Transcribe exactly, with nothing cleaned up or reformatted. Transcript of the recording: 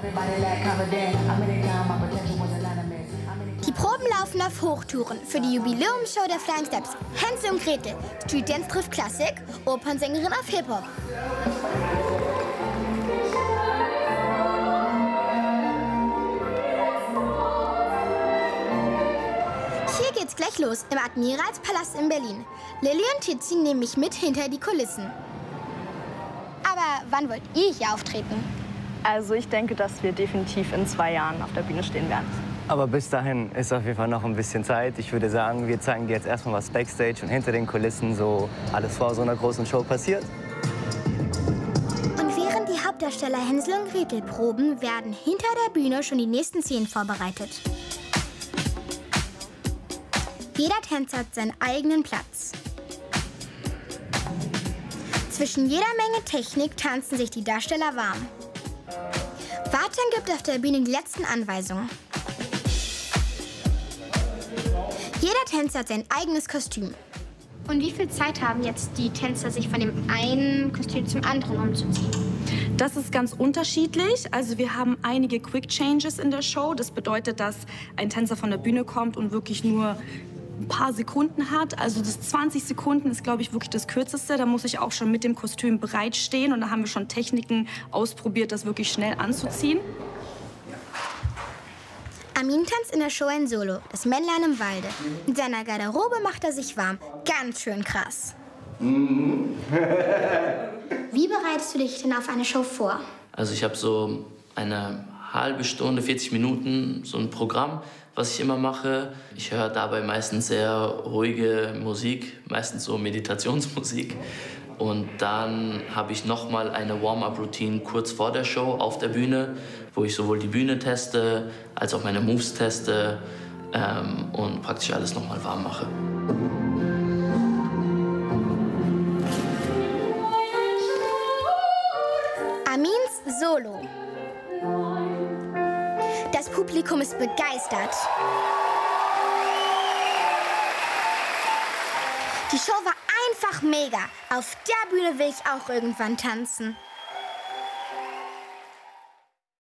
Die Proben laufen auf Hochtouren für die Jubiläumsshow der Flying Steps. Hänsel und Gretel, Street Dance trifft Klassik, Opernsängerin auf Hip-Hop. Hier geht's gleich los im Admiralspalast in Berlin. Lilly und Tizi nehmen mich mit hinter die Kulissen. Aber wann wollt ihr hier auftreten? Also ich denke, dass wir definitiv in zwei Jahren auf der Bühne stehen werden. Aber bis dahin ist auf jeden Fall noch ein bisschen Zeit. Ich würde sagen, wir zeigen dir jetzt erstmal, was Backstage und hinter den Kulissen so alles vor so einer großen Show passiert. Und während die Hauptdarsteller Hänsel und Gretel proben, werden hinter der Bühne schon die nächsten Szenen vorbereitet. Jeder Tänzer hat seinen eigenen Platz. Zwischen jeder Menge Technik tanzen sich die Darsteller warm. Warten gibt auf der Bühne die letzten Anweisungen. Jeder Tänzer hat sein eigenes Kostüm. Und wie viel Zeit haben jetzt die Tänzer, sich von dem einen Kostüm zum anderen umzuziehen? Das ist ganz unterschiedlich. Also wir haben einige Quick Changes in der Show. Das bedeutet, dass ein Tänzer von der Bühne kommt und wirklich nur ein paar Sekunden hat. Also das zwanzig Sekunden ist, glaube ich, wirklich das Kürzeste. Da muss ich auch schon mit dem Kostüm bereitstehen. Und da haben wir schon Techniken ausprobiert, das wirklich schnell anzuziehen. Amin tanzt in der Show ein Solo, das Männlein im Walde. In seiner Garderobe macht er sich warm. Ganz schön krass. Wie bereitest du dich denn auf eine Show vor? Also ich habe so eine halbe Stunde, vierzig Minuten, so ein Programm, was ich immer mache. Ich höre dabei meistens sehr ruhige Musik, meistens so Meditationsmusik. Und dann habe ich noch mal eine Warm-up-Routine kurz vor der Show auf der Bühne, wo ich sowohl die Bühne teste, als auch meine Moves teste ähm, und praktisch alles noch mal warm mache. Amins Solo. Das Publikum ist begeistert. Die Show war einfach mega. Auf der Bühne will ich auch irgendwann tanzen.